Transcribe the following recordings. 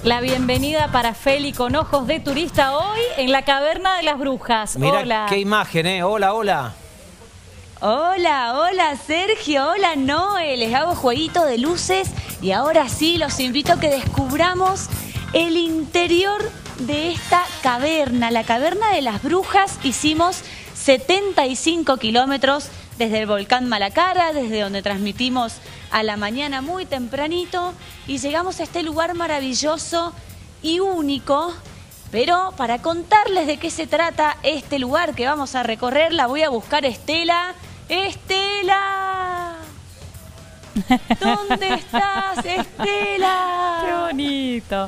La bienvenida para Feli con ojos de turista hoy en la Caverna de las Brujas. Mirá, hola. Qué imagen, ¿eh? Hola, hola. Hola, hola Sergio, hola Noé, les hago jueguito de luces y ahora sí los invito a que descubramos el interior de esta caverna, la Caverna de las Brujas. Hicimos 75 kilómetros desde el volcán Malacara, desde donde transmitimos a la mañana muy tempranito y llegamos a este lugar maravilloso y único. Pero para contarles de qué se trata este lugar que vamos a recorrer, la voy a buscar Estela. ¡Estela! ¿Dónde estás, Estela? ¡Qué bonito!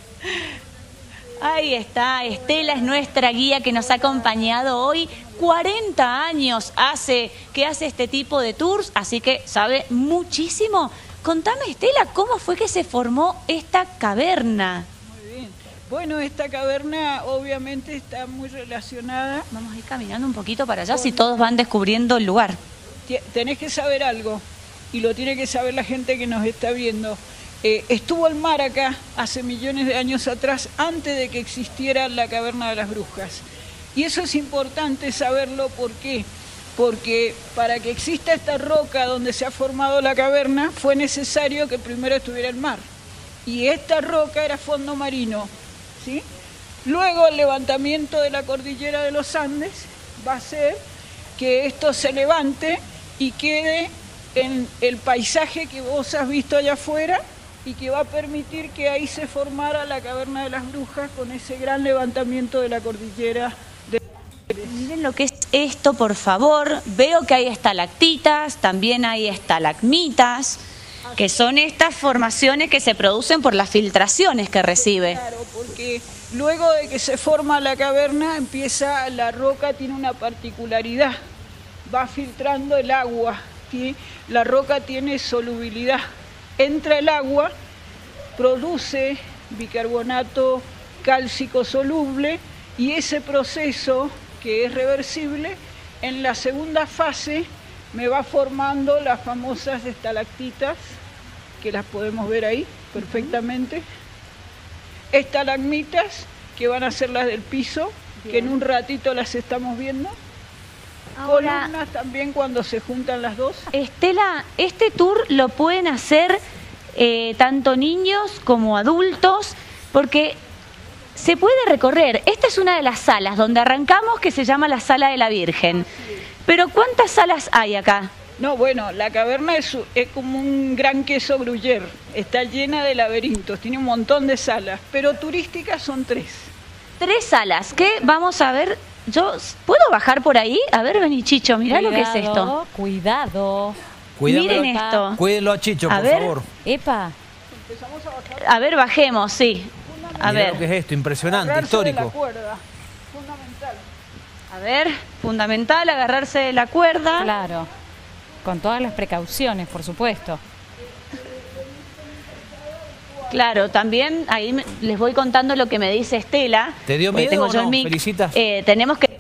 Ahí está, Estela es nuestra guía que nos ha acompañado hoy. 40 años hace que hace este tipo de tours, así que sabe muchísimo. Contame, Estela, ¿cómo fue que se formó esta caverna? Muy bien. Bueno, esta caverna obviamente está muy relacionada. Vamos a ir caminando un poquito para allá, si todos van descubriendo el lugar. Tenés que saber algo, y lo tiene que saber la gente que nos está viendo. Estuvo el mar acá hace millones de años atrás, antes de que existiera la Caverna de las Brujas. Y eso es importante saberlo, ¿por qué? Porque para que exista esta roca donde se ha formado la caverna, fue necesario que primero estuviera el mar. Y esta roca era fondo marino, ¿sí? Luego el levantamiento de la cordillera de los Andes va a hacer que esto se levante y quede en el paisaje que vos has visto allá afuera, y que va a permitir que ahí se formara la Caverna de las Brujas con ese gran levantamiento de la cordillera. Miren lo que es esto, por favor. Veo que hay estalactitas, también hay estalagmitas, que son estas formaciones que se producen por las filtraciones que recibe. Claro, porque luego de que se forma la caverna, la roca tiene una particularidad, va filtrando el agua, ¿sí? La roca tiene solubilidad. Entra el agua, produce bicarbonato cálcico soluble, y ese proceso, que es reversible, en la segunda fase me va formando las famosas estalactitas, que las podemos ver ahí perfectamente. Estalagmitas, que van a ser las del piso, que en un ratito las estamos viendo. Ahora, columnas también cuando se juntan las dos. Estela, este tour lo pueden hacer tanto niños como adultos, porque se puede recorrer. Esta es una de las salas donde arrancamos, que se llama la Sala de la Virgen. Pero ¿cuántas salas hay acá? No, bueno, la caverna es como un gran queso gruyère. Está llena de laberintos, tiene un montón de salas, pero turísticas son 3. 3 salas, que vamos a ver. ¿Yo puedo bajar por ahí? A ver, vení, Chicho, mirá lo que es esto. Cuidado. Miren esto. Cuídenlo a Chicho, A por ver. favor. Epa. A ver, bajemos, sí. A Mirá ver. lo que es esto, impresionante, Agarrarse de la histórico. cuerda, fundamental. A ver, fundamental agarrarse de la cuerda. Claro. Con todas las precauciones, por supuesto. Claro, también ahí les voy contando lo que me dice Estela. ¿Te dio porque miedo tengo o yo no? el mic. Felicitas. Tenemos que...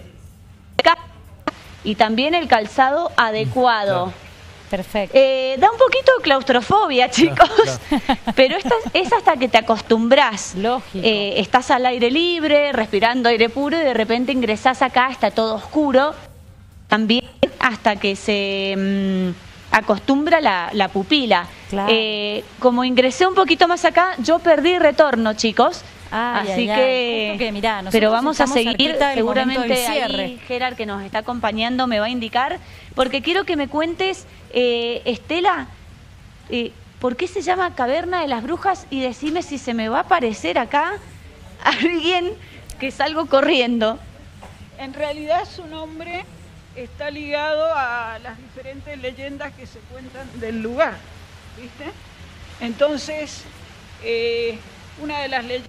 Y también el calzado adecuado. Claro. Perfecto. Da un poquito de claustrofobia, chicos, pero es hasta que te acostumbras. Lógico. Estás al aire libre, respirando aire puro, y de repente ingresás acá, está todo oscuro. También hasta que se acostumbra la pupila. Claro. Como ingresé un poquito más acá, yo perdí retorno, chicos. Ay, Así ay, ay. que, Justo que, mirá, nosotros pero vamos a estamos seguir, cerquita del momento seguramente del cierre. ahí Gerard, que nos está acompañando, me va a indicar, porque quiero que me cuentes, Estela, ¿por qué se llama Caverna de las Brujas? Y decime si se me va a aparecer acá alguien que salgo corriendo. En realidad su nombre está ligado a las diferentes leyendas que se cuentan del lugar, ¿viste? Entonces, una de las leyendas...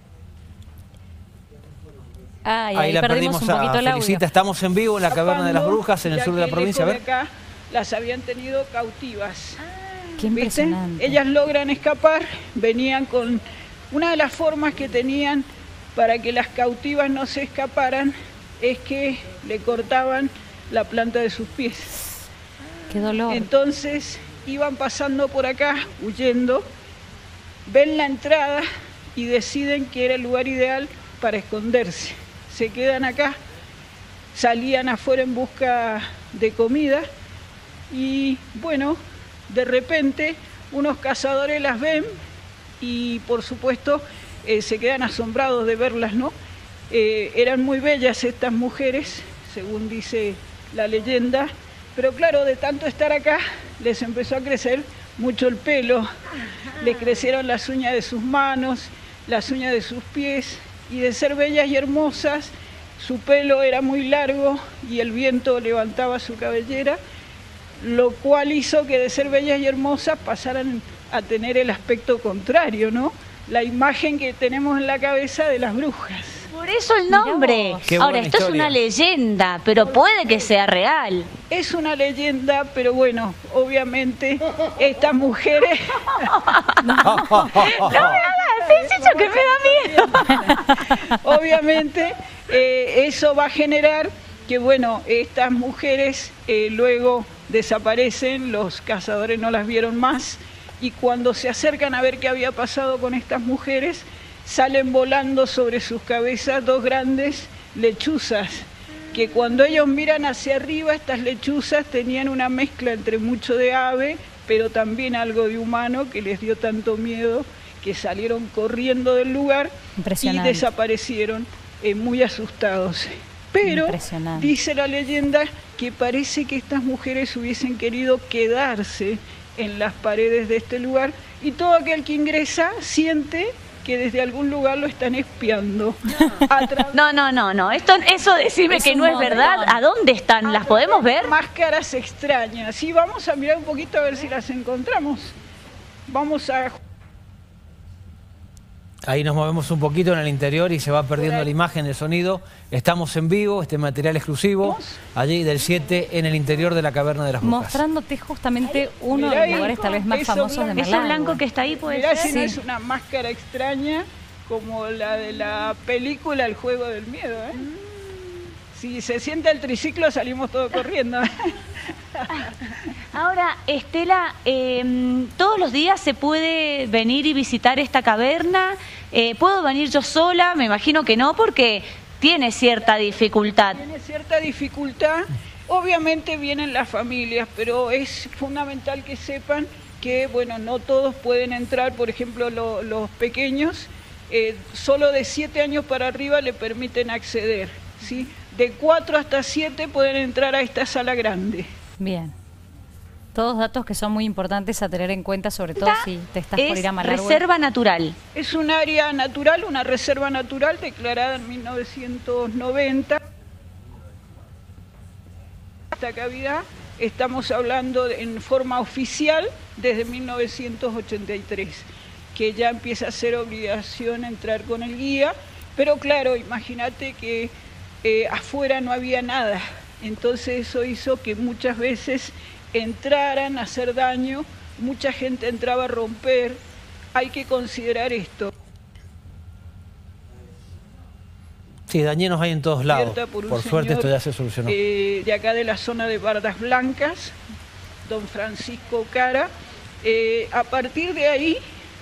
Ahí la perdimos un poquito a el audio. Felicita. Estamos en vivo en la Caverna de las Brujas, en el ya sur de la que provincia. A lejos ver. de acá las habían tenido cautivas. Qué ¿Viste? impresionante. Ellas logran escapar, venían con... Una de las formas que tenían para que las cautivas no se escaparan es que le cortaban la planta de sus pies. Qué dolor. Entonces iban pasando por acá, huyendo, ven la entrada y deciden que era el lugar ideal para esconderse. Se quedan acá, salían afuera en busca de comida y bueno, de repente unos cazadores las ven y por supuesto se quedan asombrados de verlas, ¿no? Eran muy bellas estas mujeres, según dice la leyenda, pero claro, de tanto estar acá les empezó a crecer mucho el pelo, les crecieron las uñas de sus manos, las uñas de sus pies, y de ser bellas y hermosas, su pelo era muy largo y el viento levantaba su cabellera, lo cual hizo que de ser bellas y hermosas pasaran a tener el aspecto contrario, ¿no? La imagen que tenemos en la cabeza de las brujas. Por eso el nombre. Ahora, esto es una leyenda, pero puede que sea real. Es una leyenda, pero bueno, obviamente estas mujeres... No me hagas, dicho que me da miedo. Obviamente eso va a generar que, bueno, estas mujeres luego desaparecen, los cazadores no las vieron más, y cuando se acercan a ver qué había pasado con estas mujeres, salen volando sobre sus cabezas dos grandes lechuzas, que cuando ellos miran hacia arriba, estas lechuzas tenían una mezcla entre mucho de ave, pero también algo de humano, que les dio tanto miedo que salieron corriendo del lugar y desaparecieron muy asustados. Pero dice la leyenda que parece que estas mujeres hubiesen querido quedarse en las paredes de este lugar, y todo aquel que ingresa siente que desde algún lugar lo están espiando. No. Eso decime que no es verdad. ¿A dónde están? ¿Las podemos ver? Máscaras extrañas. Sí, vamos a mirar un poquito a ver si las encontramos. Vamos a... Ahí nos movemos un poquito en el interior y se va perdiendo la imagen, el sonido. Estamos en vivo, este material exclusivo, allí del 7 en el interior de la Caverna de las Brujas. Mostrándote justamente uno de los lugares tal vez más famosos de Merlagua. Eso blanco que está ahí puede ser. ser. Si no es una máscara extraña como la de la película El Juego del Miedo, ¿eh? Si se siente el triciclo salimos todos corriendo. Ahora, Estela, ¿todos los días se puede venir y visitar esta caverna? ¿Puedo venir yo sola? Me imagino que no, porque tiene cierta dificultad. Tiene cierta dificultad. Obviamente vienen las familias, pero es fundamental que sepan que, bueno, no todos pueden entrar. Por ejemplo, los pequeños, solo de 7 años para arriba le permiten acceder, ¿sí? De 4 hasta 7 pueden entrar a esta sala grande. Bien. Todos datos que son muy importantes a tener en cuenta, sobre todo si te estás por ir a Merlagua. Reserva natural. Es un área natural, una reserva natural declarada en 1990. Esta cavidad estamos hablando en forma oficial desde 1983, que ya empieza a ser obligación entrar con el guía, pero claro, imagínate que afuera no había nada, entonces eso hizo que muchas veces entraran a hacer daño, mucha gente entraba a romper. Hay que considerar esto. Sí, dañenos hay en todos lados. Por suerte esto ya se solucionó. De acá de la zona de Bardas Blancas, don Francisco Cara. A partir de ahí,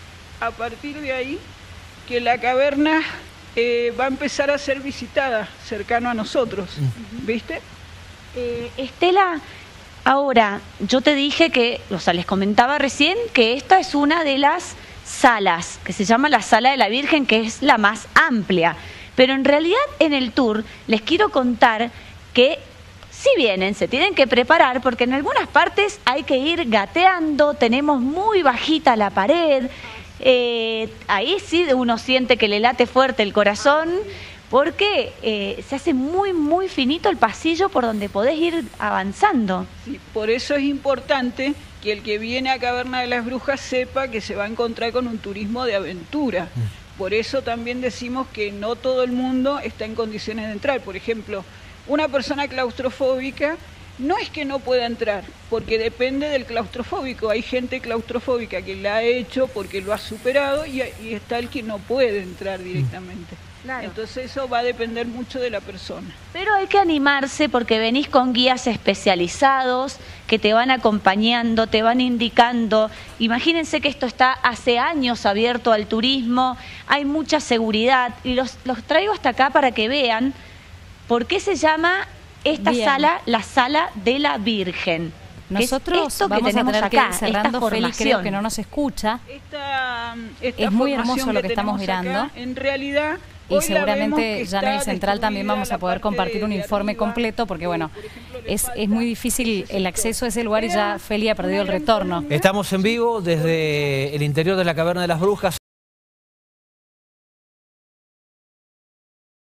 que la caverna va a empezar a ser visitada cercano a nosotros, ¿viste? Estela, ahora, yo te dije que, o sea, les comentaba recién que esta es una de las salas, que se llama la Sala de la Virgen, que es la más amplia. Pero en realidad en el tour les quiero contar que si vienen se tienen que preparar, porque en algunas partes hay que ir gateando, tenemos muy bajita la pared, ahí sí uno siente que le late fuerte el corazón, porque se hace muy, muy finito el pasillo por donde podés ir avanzando. Sí, por eso es importante que el que viene a Caverna de las Brujas sepa que se va a encontrar con un turismo de aventura. Por eso también decimos que no todo el mundo está en condiciones de entrar. Por ejemplo, una persona claustrofóbica no es que no pueda entrar, porque depende del claustrofóbico. Hay gente claustrofóbica que la ha hecho porque lo ha superado y está el que no puede entrar directamente. Claro. Entonces eso va a depender mucho de la persona. Pero hay que animarse porque venís con guías especializados que te van acompañando, te van indicando. Imagínense que esto está hace años abierto al turismo, hay mucha seguridad y los traigo hasta acá para que vean por qué se llama esta sala la Sala de la Virgen. Nosotros esto vamos que tenemos a tener acá, que ir cerrando, esta Feli, formación. creo que no nos escucha. Esta Es muy hermoso formación lo que estamos tenemos mirando. acá, en realidad, Y hoy la seguramente vemos que ya en el está central también vamos a destruida poder la compartir parte un de informe arriba, completo porque bueno, por ejemplo, es muy difícil el acceso a ese lugar y ya Feli ha perdido el retorno. Estamos en vivo desde el interior de la Caverna de las Brujas.